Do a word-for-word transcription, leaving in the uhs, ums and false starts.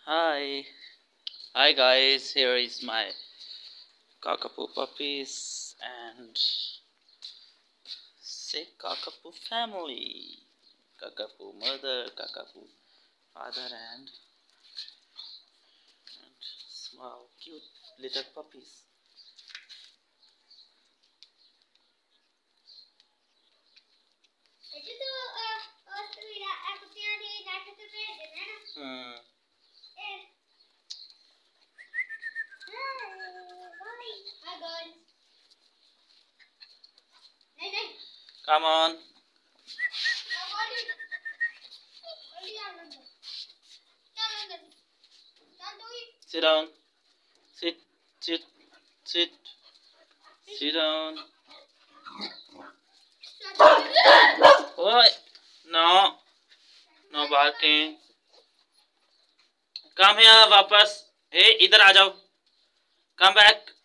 Hi, hi guys. Here is my cockapoo puppies and say cockapoo family. Cockapoo mother, cockapoo father, and and small cute little puppies. Hmm. Come on. Sit down. Sit, sit, sit. Sit down. Oi. No. No barking. Come here वापस. Hey, इधर आ जाओ. Come back.